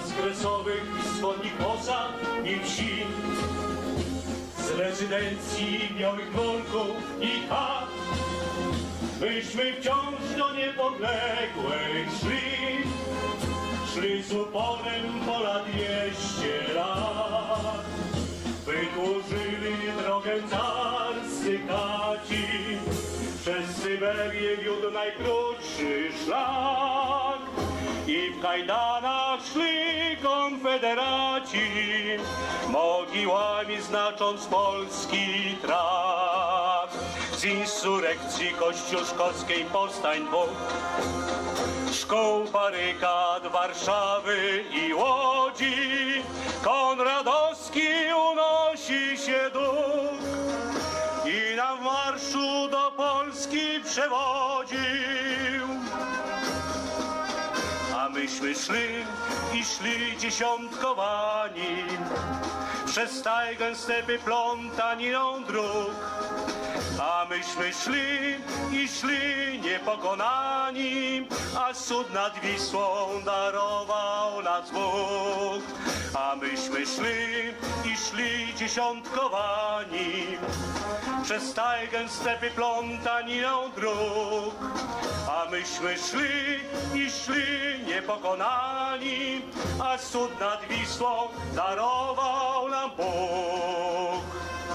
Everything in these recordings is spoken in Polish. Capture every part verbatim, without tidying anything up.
miast kresowych, wschodnich osad i wsi, z rezydencji białych dworków i chat, myśmy wciąż do niepodległej szli, szli z uporem ponad dwieście lat. Wydłużyli drogę carscy kaci, przez Syberię wiódł najkrótszy szlak i w kajdanach szli konfederaci, mogiłami znacząc polski trakt. Z insurekcji kościuszkowskiej powstań dwóch, szkół, barykad Warszawy i Łodzi, konradowski unosi się duch i na marszu do Polski przewodził. A myśmy szli i szli dziesiątkowani przez tajgę, stepy plątaniną dróg. A myśmy szli i szli niepokonani, a cud nad Wisłą darował nas Bóg. A myśmy szli i szli dziesiątkowani przez tajgę, stepy plątaniną dróg. A myśmy szli i szli niepokonani, a cud nad Wisłą darował nam Bóg.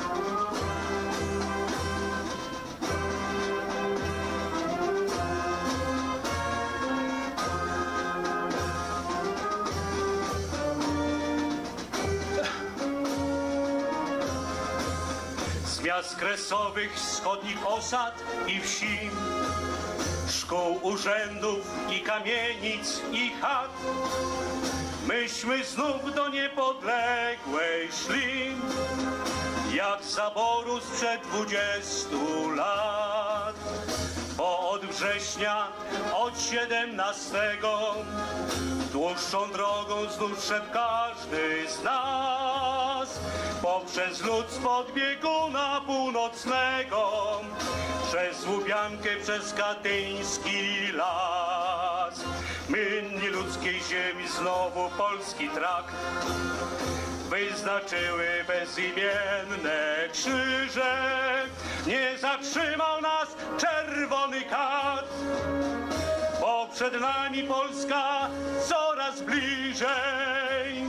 Z miast kresowych, wschodnich osad i wsi, szkół, urzędów i kamienic i chat, myśmy znów do niepodległej szli, jak z zaboru sprzed dwudziestu lat. Bo od września, od siedemnastego, dłuższą drogą znów szedł każdy z nas, poprzez lud spod bieguna północnego, przez Łubiankę, przez katyński las. Mynni ludzkiej ziemi znowu polski trakt wyznaczyły bezimienne krzyże. Nie zatrzymał nas czerwony kat, bo przed nami Polska coraz bliżej.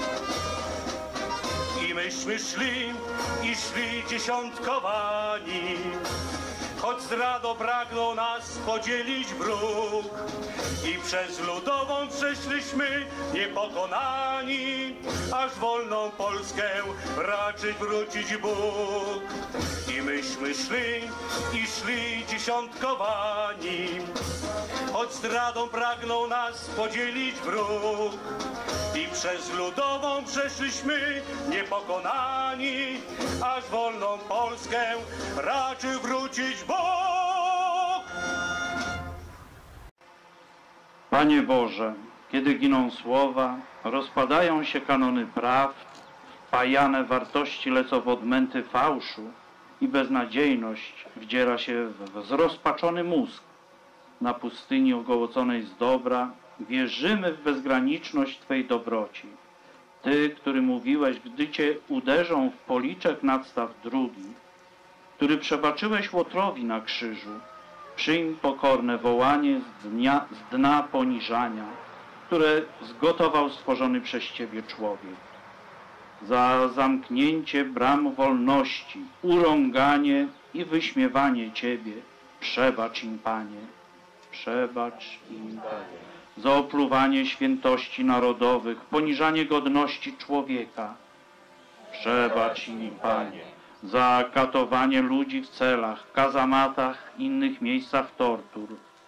I myśmy szli i szli dziesiątkowani, choć zdradą pragnął nas podzielić wróg. I przez ludową przeszliśmy niepokonani, aż wolną Polskę raczy wrócić Bóg. I myśmy szli i szli dziesiątkowani, choć zdradą pragnął nas podzielić wróg. I przez ludową przeszliśmy niepokonani, aż wolną Polskę raczył wrócić Bóg. Panie Boże, kiedy giną słowa, rozpadają się kanony prawd, wpajane wartości lecą w odmęty fałszu i beznadziejność wdziera się w zrozpaczony mózg. Na pustyni ogołoconej z dobra wierzymy w bezgraniczność Twej dobroci. Ty, który mówiłeś, gdy Cię uderzą w policzek nadstaw drugi, który przebaczyłeś Łotrowi na krzyżu, przyjm pokorne wołanie z dnia, z dna poniżania, które zgotował stworzony przez Ciebie człowiek. Za zamknięcie bram wolności, urąganie i wyśmiewanie Ciebie, przebacz im, Panie, przebacz im, Panie. Za opluwanie świętości narodowych, poniżanie godności człowieka, przebacz im, Panie. Za katowanie ludzi w celach, kazamatach, innych miejscach tortur,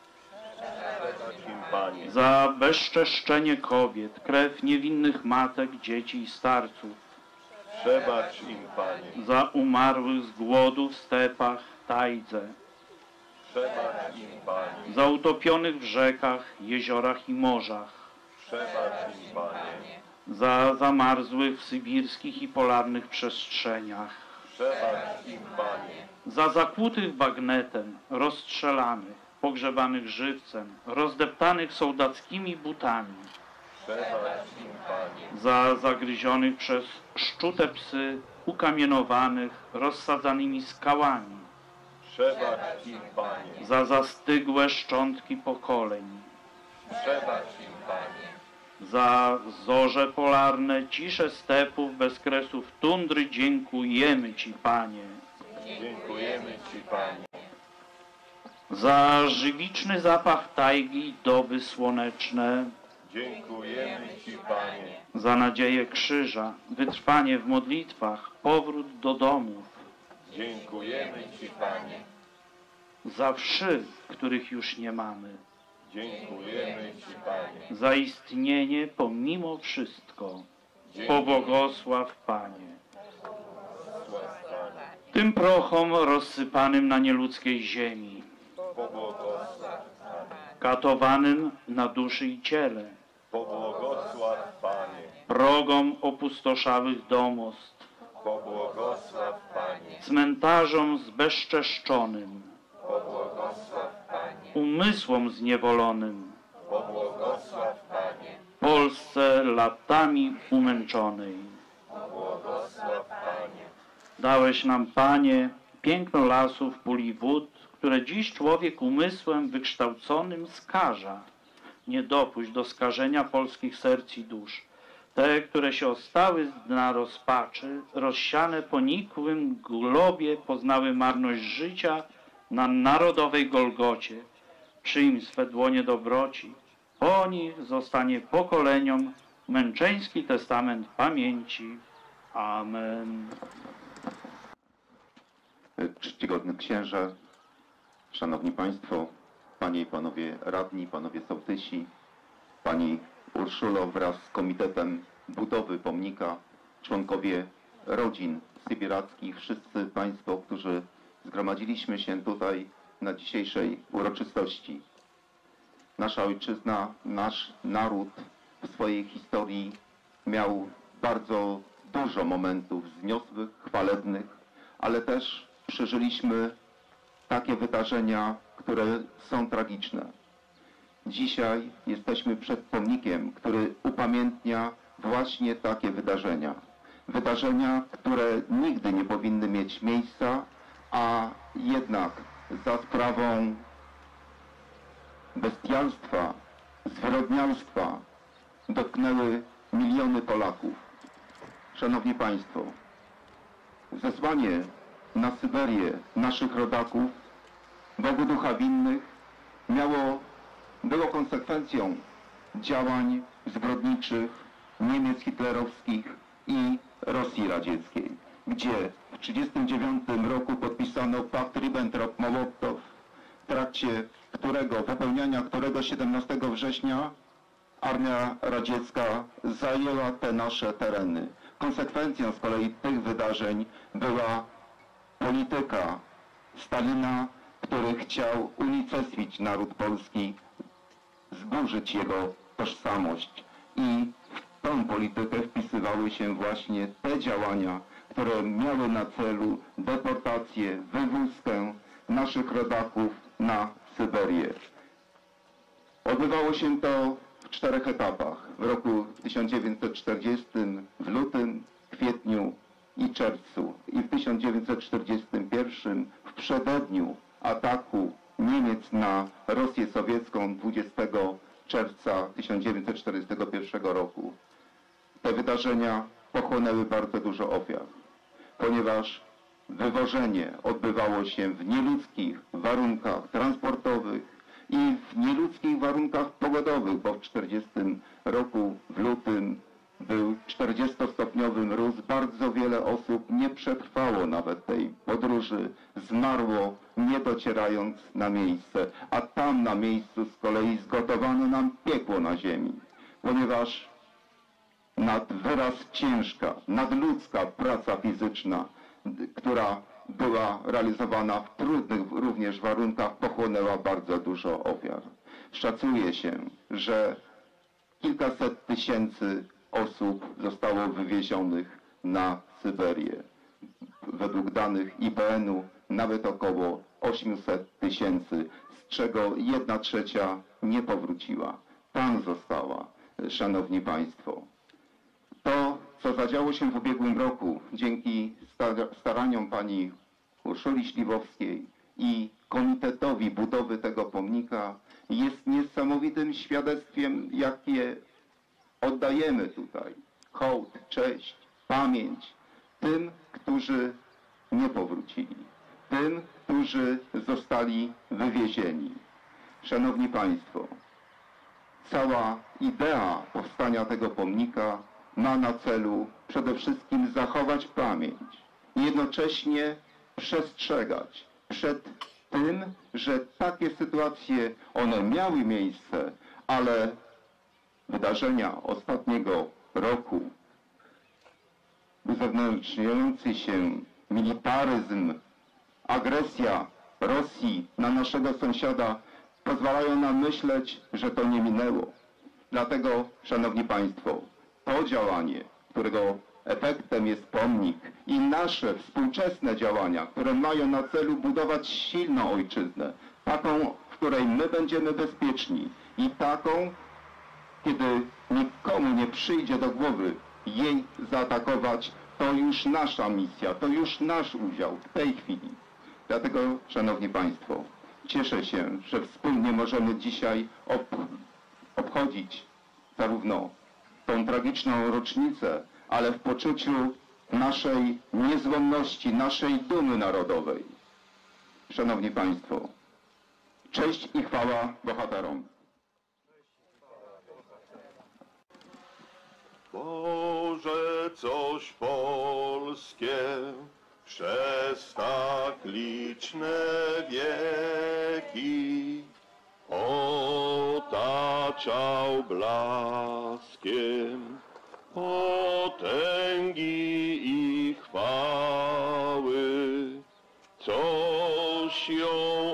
za bezczeszczenie kobiet, krew niewinnych matek, dzieci i starców, przebacz im, Panie. Za umarłych z głodu w stepach, tajdze, przebacz im, Panie. Za utopionych w rzekach, jeziorach i morzach, przebacz im, Panie. Za zamarzłych w sybirskich i polarnych przestrzeniach, przebacz im, Panie. Za zakłutych bagnetem, rozstrzelanych, pogrzebanych żywcem, rozdeptanych sołdackimi butami, Przebacz im, Panie. Za zagryzionych przez szczute psy, ukamienowanych, rozsadzanymi skałami. Przebacz im, Panie. Za zastygłe szczątki pokoleń. Przebacz im, Panie. Za zorze polarne, cisze stepów, bez kresów tundry dziękujemy Ci, Panie. Dziękujemy Ci, Panie. Za żywiczny zapach tajgi i doby słoneczne. Dziękujemy Ci, Panie. Za nadzieję krzyża, wytrwanie w modlitwach, powrót do domów. Dziękujemy Ci, Panie. Za wszy, których już nie mamy. Dziękujemy Ci, Panie. Za istnienie pomimo wszystko. Dziękujemy, Pobłogosław, Panie. Panie. Tym prochom rozsypanym na nieludzkiej ziemi, Pobłogosław, Panie. katowanym na duszy i ciele, Pobłogosław, Panie. progom opustoszałych domostw, Pobłogosław, Panie. cmentarzom zbezczeszczonym, Pobłogosław, Panie. umysłom zniewolonym, Pobłogosław, Panie. Polsce latami umęczonej. Pobłogosław, Panie. Dałeś nam, Panie, piękno lasów, pól i wód, które dziś człowiek umysłem wykształconym skaża. Nie dopuść do skażenia polskich serc i dusz. Te, które się ostały z dna rozpaczy, rozsiane po nikłym globie, poznały marność życia na narodowej Golgocie. Przyjm swe dłonie dobroci. Po nich zostanie pokoleniom męczeński testament pamięci. Amen. Czcigodny księże, szanowni państwo, panie i panowie radni, panowie sołtysi, pani Urszulo wraz z Komitetem Budowy Pomnika, członkowie rodzin sybirackich, wszyscy państwo, którzy zgromadziliśmy się tutaj na dzisiejszej uroczystości. Nasza ojczyzna, nasz naród w swojej historii miał bardzo dużo momentów wzniosłych, chwalebnych, ale też przeżyliśmy takie wydarzenia, które są tragiczne. Dzisiaj jesteśmy przed pomnikiem, który upamiętnia właśnie takie wydarzenia. Wydarzenia, które nigdy nie powinny mieć miejsca, a jednak za sprawą bestialstwa, zwyrodnialstwa dotknęły miliony Polaków. Szanowni państwo, zesłanie na Syberię naszych rodaków, Bogu ducha winnych, miało, było konsekwencją działań zbrodniczych Niemiec hitlerowskich i Rosji radzieckiej, gdzie w tysiąc dziewięćset trzydziestym dziewiątym roku podpisano pakt Ribbentrop-Mołotow, w trakcie którego, wypełniania którego siedemnastego września armia radziecka zajęła te nasze tereny. Konsekwencją z kolei tych wydarzeń była polityka Stalina, który chciał unicestwić naród polski, zburzyć jego tożsamość. I w tą politykę wpisywały się właśnie te działania, które miały na celu deportację, wywózkę naszych rodaków na Syberię. Odbywało się to w czterech etapach. W roku tysiąc dziewięćset czterdziestym w lutym, kwietniu i czerwcu. I w tysiąc dziewięćset czterdziestym pierwszym w przededniu ataku Niemiec na Rosję sowiecką dwudziestego czerwca tysiąc dziewięćset czterdziestego pierwszego roku. Te wydarzenia pochłonęły bardzo dużo ofiar, ponieważ wywożenie odbywało się w nieludzkich warunkach transportowych i w nieludzkich warunkach pogodowych, bo w czterdziestym roku w lutym był czterdziestostopniowy mróz. Bardzo wiele osób nie przetrwało nawet tej podróży, zmarło nie docierając na miejsce, a tam na miejscu z kolei zgotowano nam piekło na ziemi, ponieważ nad wyraz ciężka, nadludzka praca fizyczna, która była realizowana w trudnych również warunkach, pochłonęła bardzo dużo ofiar. Szacuje się, że kilkaset tysięcy osób zostało wywiezionych na Syberię. Według danych I P N-u nawet około osiemset tysięcy, z czego jedna trzecia nie powróciła. Tam została. Szanowni Państwo. To, co zadziało się w ubiegłym roku dzięki staraniom pani Urszuli Śliwowskiej i Komitetowi Budowy tego pomnika jest niesamowitym świadectwem, jakie oddajemy tutaj. Hołd, cześć, pamięć tym, którzy nie powrócili, tym, którzy zostali wywiezieni. Szanowni Państwo, cała idea powstania tego pomnika ma na celu przede wszystkim zachować pamięć i jednocześnie przestrzegać przed tym, że takie sytuacje, one miały miejsce, ale wydarzenia ostatniego roku, uzewnętrzniający się militaryzm, agresja Rosji na naszego sąsiada pozwalają nam myśleć, że to nie minęło. Dlatego, Szanowni Państwo, to działanie, którego efektem jest pomnik i nasze współczesne działania, które mają na celu budować silną ojczyznę, taką, w której my będziemy bezpieczni i taką, kiedy nikomu nie przyjdzie do głowy jej zaatakować, to już nasza misja, to już nasz udział w tej chwili. Dlatego, Szanowni Państwo, cieszę się, że wspólnie możemy dzisiaj ob obchodzić zarówno tą tragiczną rocznicę, ale w poczuciu naszej niezłomności, naszej dumy narodowej. Szanowni Państwo, cześć i chwała bohaterom. Boże, coś polskie przez tak liczne wieki otaczał blaskiem potęgi i chwały, coś ją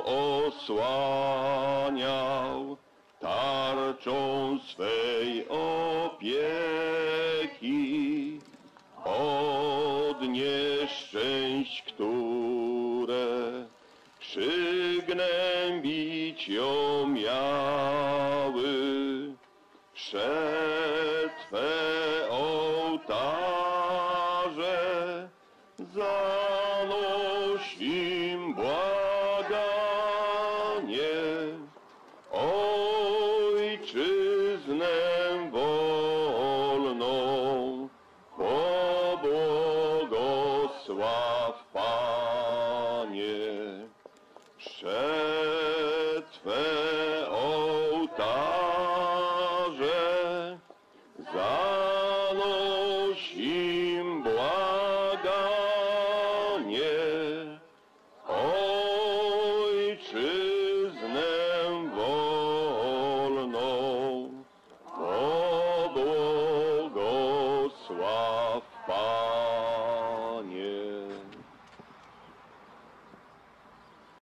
osłaniał tarczą swej opieki od nieszczęść, które przygnębić ją miały. Przed Twe ołtarze zanosим błaganie, Ojczyznę wolną pobłogosław, Panie. Przed